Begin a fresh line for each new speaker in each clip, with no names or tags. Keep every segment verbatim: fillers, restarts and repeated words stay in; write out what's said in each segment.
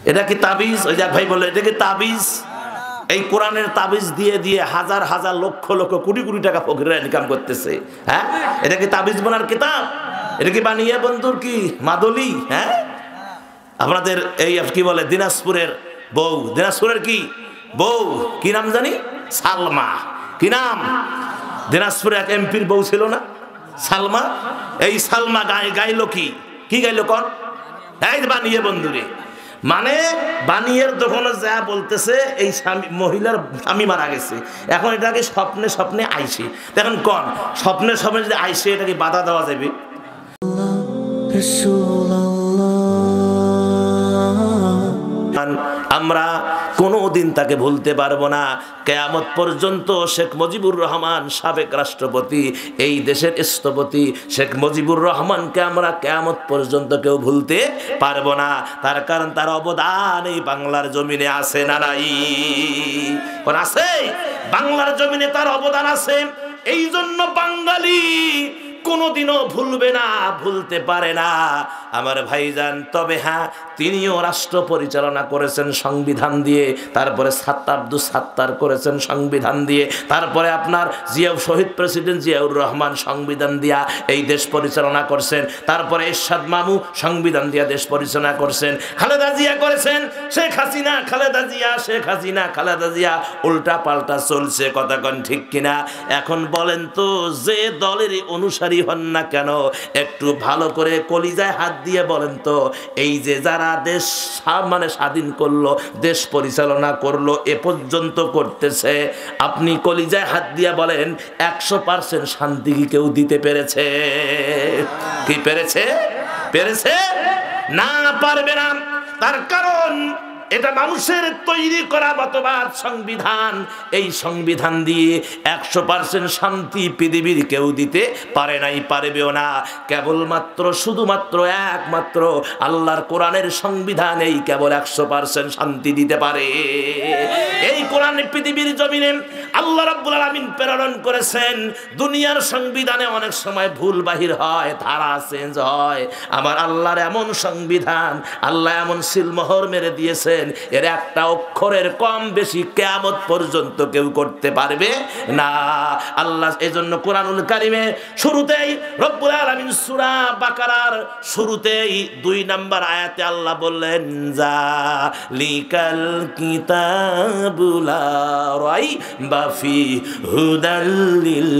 এটা কি তাবিজ? ওই যে ভাই বললো এটা কি তাবিজ? এই কোরআনের তাবিজ দিয়ে দিয়ে হাজার হাজার লক্ষ লক্ষ কোটি কোটি টাকা ফকিররা ইনকাম করতেছে। হ্যাঁ, এটা কি তাবিজ বোনার কিতাব? এটা কি বানিয়ে বন্ধুর কি মাদলি? হ্যাঁ, আপনাদের এই কি বলে দিনাজপুরের বউ, দিনাজপুরের কি বউ, কি নাম জানি, সালমা। কি নাম? দিনাজপুরে এক এমপির বউ ছিল না সালমা? এই সালমা গাই গাইলো কি কি গাইলো কন? এই বানিয়ে বন্ধুরে, মানে বানিয়ের দোকানে যা বলতেছে এই স্বামী মহিলার স্বামী মারা গেছে, এখন এটাকে স্বপ্নে স্বপ্নে আইসে। দেখেন কন স্বপ্নে স্বপ্নে যদি আইসে এটা কি বাধা দেওয়া যাবে? আমরা কোনোদিন তাকে ভুলতে পারবো না। কিয়ামত পর্যন্ত শেখ মুজিবুর রহমান সাবেক রাষ্ট্রপতি, এই দেশের স্থপতি শেখ মুজিবুর রহমানকে আমরা কিয়ামত পর্যন্ত কেউ ভুলতে পারবো না। তার কারণ তার অবদান এই বাংলার জমিনে আছে না নাই? কোন আছে? বাংলার জমিনে তার অবদান আছে। এই জন্য বাঙালি কোনোদিনও ভুলবে না, ভুলতে পারে না আমার ভাইজান। তবে হ্যাঁ, তিনিও রাষ্ট্র পরিচালনা করেছেন সংবিধান দিয়ে, তারপরে সাত্তার আব্দুল সাত্তার করেছেন সংবিধান দিয়ে, তারপরে আপনার জিয়া শহীদ প্রেসিডেন্ট জিয়াউর রহমান সংবিধান দিয়া এই দেশ পরিচালনা করছেন, তারপরে এরশাদ মামু সংবিধান দিয়া দেশ পরিচালনা করছেন, খালেদা জিয়া করেছেন, শেখ হাসিনা খালেদা জিয়া শেখ হাসিনা খালেদা জিয়া উল্টা পাল্টা চলছে। কথা কন ঠিক কিনা? এখন বলেন তো, যে দলেরই অনুসারী হন না কেন, একটু ভালো করে কলিজায় হাত দিয়ে বলেন তো, এই যে যারা দেশ মানে স্বাধীন করলো, দেশ পরিচালনা করলো, এ পর্যন্ত করতেছে, আপনি কলিজায় হাত দিয়ে বলেন একশো পার্সেন্ট শান্তি কি কেউ দিতে পেরেছে? কি পেরেছে? পেরেছে না, পারবে না। তার কারণ এটা মানুষের তৈরি করা মতবাদ সংবিধান। এই সংবিধান দিয়ে একশো পার্সেন্ট শান্তি পৃথিবীর কেউ দিতে পারে নাই, পারবেও না। কেবলমাত্র শুধুমাত্র একমাত্র আল্লাহর কোরআনের সংবিধান এই কেবল একশো পার্সেন্ট শান্তি দিতে পারে। এই কোরআন পৃথিবীর জমিনে আল্লাহ রাব্বুল আলামিন প্রেরণ করেছেন। দুনিয়ার সংবিধানে অনেক সময় ভুল বাহির হয়, ধারা চেঞ্জ হয়। আমার আল্লাহর এমন সংবিধান, আল্লাহ এমন সিলমোহর মেরে দিয়েছে, এর একটা অক্ষরের কম বেশি কিয়ামত পর্যন্ত কেউ করতে পারবে না। আল্লাহ এজন্য কোরআনুল কারীমে শুরুতেই রব্বুল আলামিন সূরা বাকারার শুরুতেই দুই নাম্বার আয়াতে আল্লাহ বললেন, জালিকাল কিতাবুল লা রাইবা ফিহি হুদাল লিল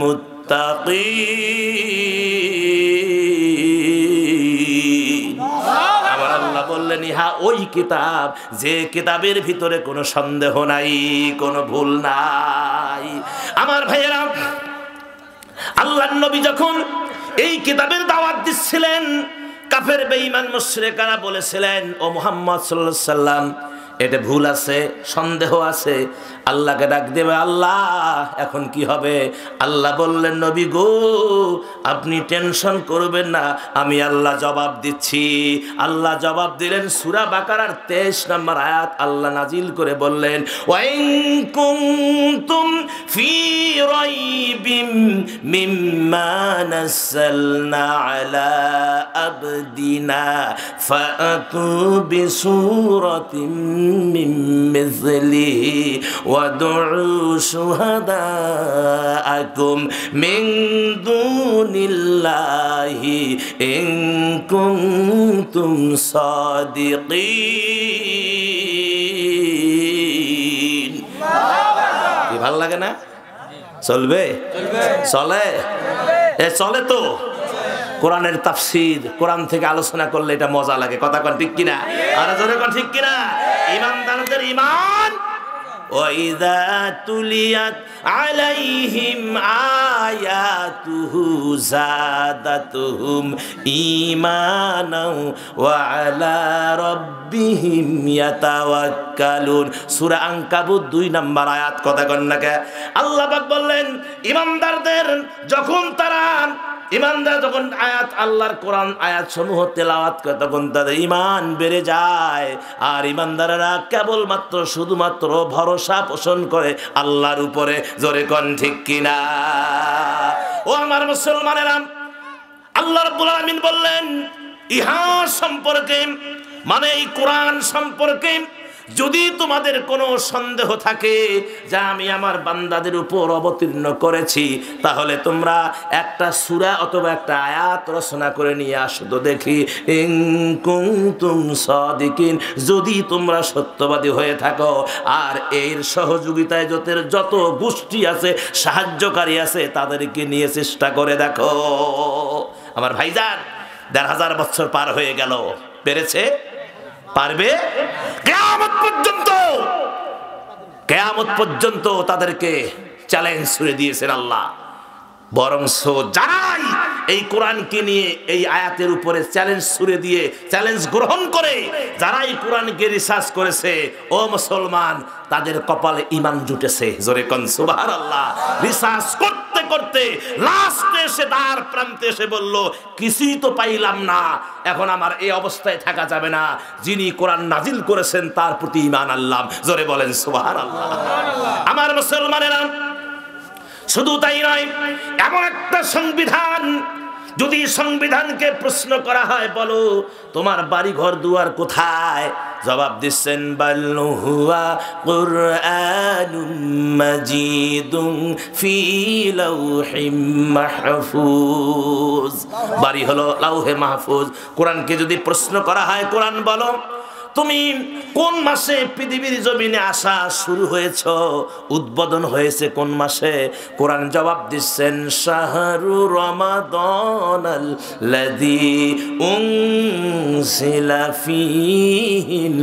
মুত্তাকিন। আমার আল্লাহ বললেন, ইহা ওই কিতাব যে কিতাবের ভিতরে কোনো সন্দেহ নাই, কোনো ভুল নাই। আমার ভাইয়েরা, আল্লাহর নবী যখন এই কিতাবের দাওয়াত দিচ্ছিলেন, কাফের বেঈমান মুশরিকরা বলেছিলেন, ও মুহাম্মদ সাল্লাল্লাহু আলাইহি সাল্লাম, এটা ভুল আছে, সন্দেহ আছে। আল্লাহকে ডাক দেবে, আল্লাহ এখন কি হবে? আল্লাহ বললেন, নবী গো আপনি টেনশন করবেন না, আমি আল্লাহ জবাব দিচ্ছি। আল্লাহ জবাব দিলেন। সূরা বাকারার তেইশ নম্বর আয়াত আল্লাহ নাজিল করে বললেন, ওয়াইন কুনতুম ফি রাইবিম মিম্মা নাযালনা আলা আবদিনা ফাতু বিসূরাতিন মিন মিছলিহি وادعوا شهداءكم من دون الله إن كنتم صادقين। কি ভালো লাগে না? চলবে? চলে? এ চলে তো। কোরআনের তাফসীর, কোরআন থেকে আলোচনা করলে এটা মজা লাগে। কথা কোন ঠিক কিনা? আর জোরে কোন ঠিক কিনা? ঈমানদারদের ঈমান, وَإِذَا تُلِيَتْ عَلَيْهِمْ آيَاتُهُ زَادَتْهُمْ إِيمَانًا وَعَلَى رَبِّهِمْ يَتَوَكَّلُونَ। সূরা আনকাবুত দুই নম্বর আয়াত। কথা কন না কে? আল্লাহ পাক বললেন, ঈমানদারদের যখন তারা ঈমানদার যখন আয়াত আল্লাহর কোরআন আয়াত সমূহ তেলাওয়াত করে, তখন তাদের ঈমান বেড়ে যায়। আর ঈমানদারেরা কেবলমাত্র শুধুমাত্র ভরসা পোষণ করে আল্লাহর উপরে। জোরে কোন ঠিক কিনা? ও আমার মুসলমানেরা, আল্লাহ রাব্বুল আলামিন বললেন ইহা সম্পর্কে মানে এই কোরআন সম্পর্কে যদি তোমাদের কোনো সন্দেহ থাকে যা আমি আমার বান্দাদের উপর অবতীর্ণ করেছি, তাহলে তোমরা একটা সূরা অথবা একটা আয়াত রচনা করে নিয়ে আসো তো দেখি। ইন কুনতুম সাদিকিন, যদি তোমরা সত্যবাদী হয়ে থাকো। আর এর সহযোগিতায় যত যত গোষ্ঠী আছে, সাহায্যকারী আছে, তাদেরকে নিয়ে চেষ্টা করে দেখো। আমার ভাইজান, দেড় হাজার বছর পার হয়ে গেল, পেরেছে? পারবে? কিয়ামত পর্যন্ত কিয়ামত পর্যন্ত তাদেরকে চ্যালেঞ্জ ছুড়ে দিয়েছেন আল্লাহ। বরংস যারাই এই কোরআনকে নিয়ে এই আয়াতের উপরে চ্যালেঞ্জ ছুড়ে দিয়ে চ্যালেঞ্জ গ্রহণ করে যারা এই কোরআনকে রিসার্চ করেছে, ও মুসলমান, তাদের কপালে ঈমান জুটেছে। জোরে কোন সুবহানাল্লাহ। রিসার্চ করতে করতে লাস্টে এসে দ্বার প্রান্তে এসে বলল, কিছুই তো পাইলাম না, এখন আমার এই অবস্থায় থাকা যাবে না, যিনি কোরআন নাজিল করেছেন তার প্রতি ঈমান আনলাম। জোরে বলেন সুবহানাল্লাহ। আমার মুসলমানেরা, শুধু তাই নয়, এমন একটা সংবিধান, যদি সংবিধানকে প্রশ্ন করা হয়, বলো তোমার বাড়ি ঘর দুয়ার কোথায়, জবাব দিচ্ছেন বাল হুয়া কুরআনুম মাজিদুন ফি লাউহিম মাহফুজ। বাড়ি হলো লাউহে মাহফুজ। কোরআনকে যদি প্রশ্ন করা হয়, কোরআন বলো তুমি কোন মাসে পৃথিবীর জমিনে আসা শুরু হয়েছ, উদ্বোধন হয়েছে কোন মাসে? কোরআন জবাব দিচ্ছেন শাহরু রমাদানাল্লাযী উনজিলা ফীহিল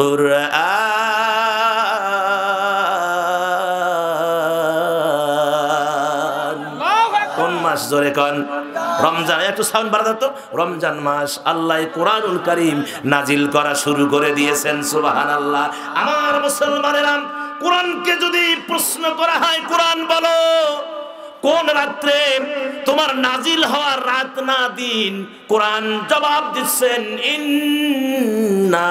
কুরআন। কোন মাস? জোরে কোন? রমজান। একটু সাউন্ড বাড়াতো তো। রমজান মাস আল্লাহ কোরআনুল কারীম নাজিল করা শুরু করে দিয়েছেন। সুবহানাল্লাহ। আমার মুসলমানেরা, কোরআনকে যদি প্রশ্ন করা হয়, কোরআন বলো কোন রাত্রে তোমার নাজিল হওয়ার রাত না দিন? কোরআন জবাব দিচ্ছেন ইন্না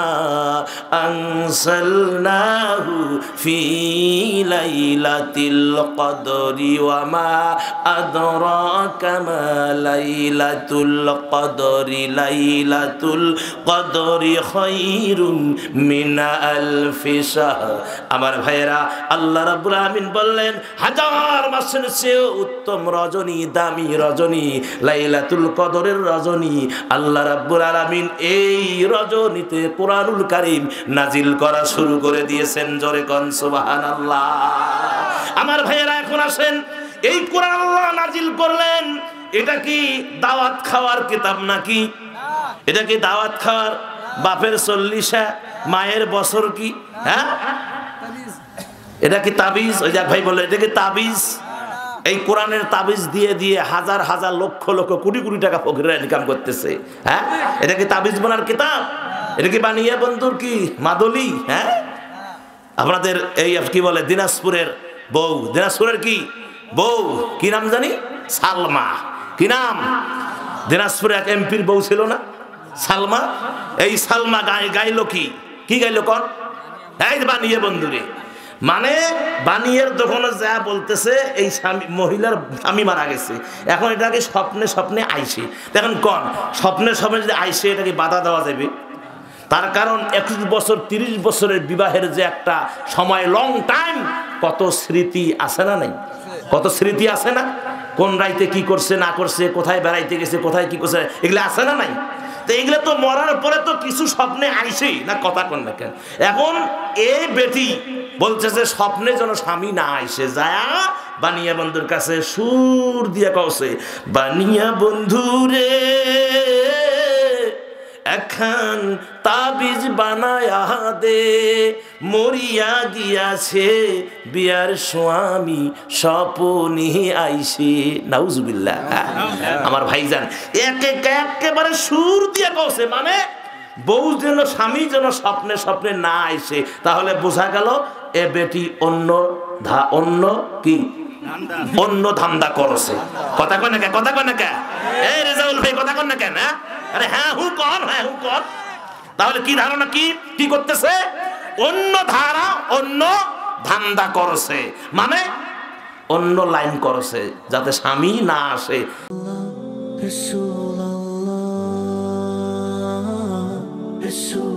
আনসালনাহু ফি লাইলাতিল কদরি ওয়া মা আদরাকা মা লাইলাতুল কদরি লাইলাতুল কদরি খায়রুম মিন আলফি শাহর। আমার ভাইয়েরা, আল্লাহ রাব্বুল আলামিন বললেন হাজার মাসের চেয়ে উত্তম রজনী, দামি রজনী, লাইলাতুল কদরের রজনী। আল্লাহ রাব্বুল আলামিন এই রজনীতে কোরআনুল কারীম নাজিল করা শুরু করে দিয়েছেন। জোরে কোন সুবহানাল্লাহ। আমার ভাইয়েরা, এখন আসেন, এই কোরআন আল্লাহ নাজিল করলেন, এটা কি দাওয়াত খাওয়ার কিতাব নাকি? এটা কি দাওয়াত খাওয়ার? বাপের চল্লিশা, মায়ের বছর কি? হ্যাঁ, এটা কি তাবিজ? ওই যাক ভাই বলে, এটা কি তাবিজ? এই কোরআনের তাবিজ দিয়ে দিয়ে হাজার হাজার লক্ষ লক্ষ কোটি কোটি টাকা ফকিররা ইনকাম করতেছে। হ্যাঁ, এটা কি তাবিজ বোনার কিতাব? এটা কি বানিয়া বন্ধুর কি মাদলি? হ্যাঁ, আপনাদের এই কি বলে দিনাজপুরের বউ, দিনাজপুরের কি বউ, কি নাম জানি? সালমা। কি নাম? দিনাজপুরে এক এমপির বউ ছিল না, সালমা। এই সালমা গাই গাইলো কি? কি গাইলো কন? এই বানিয়ে বন্ধুরে, মানে বানিয়ের দোকানে যা বলতেছে এই স্বামী, মহিলার স্বামী মারা গেছে, এখন এটাকে স্বপ্নে স্বপ্নে আইসে। দেখেন কন স্বপ্নে স্বপ্নে যদি আইসে, এটাকে বাধা দেওয়া যাবে? তার কারণ একুশ বছর তিরিশ বছরের বিবাহের যে একটা সময়, লং টাইম, কত স্মৃতি আছে না নাই? কত স্মৃতি আছে না? কোন রাইতে কি করছে না করছে, কোথায় বেড়াইতে গেছে, কোথায় কি করছে, এগুলো আছে না নাই? তো এগুলো তো মরার পরে তো কিছু স্বপ্নে আইসেই না, কথা কন না কেন? এখন এই বেটি বলছে যে স্বপ্নে যেন স্বামী না আইসে, যায় বানিয়া বন্ধুর কাছে সুর দিয়ে কওছে, বানিয়া বন্ধু রে এখন তাবিজ বানায়া দে, মরিয়া গিয়াছে বিয়ার স্বামী স্বপনে আইসে। নাউজুবিল্লাহ। আমার ভাইজান একে একেবারে সুর দিয়ে কওছে, মানে বউ যেন স্বামী যেন স্বপ্নে স্বপ্নে না আইসে। তাহলে বোঝা গেল এ বেটি অন্য ধা অন্য কি অন্য ধান্দা করছে। কথা কয় না কে? কথা কয় না কে? এই রেজাউল ভাই কথা কন না কেন? আরে হ্যাঁ হু কন, হ্যাঁ হু কন। তাহলে কি ধারণা, কি কি করতেছে? অন্য ধারা, অন্য ধান্দা করছে, মানে অন্য লাইন করছে যাতে স্বামী না আসে। রাসূলুল্লাহ রাসূল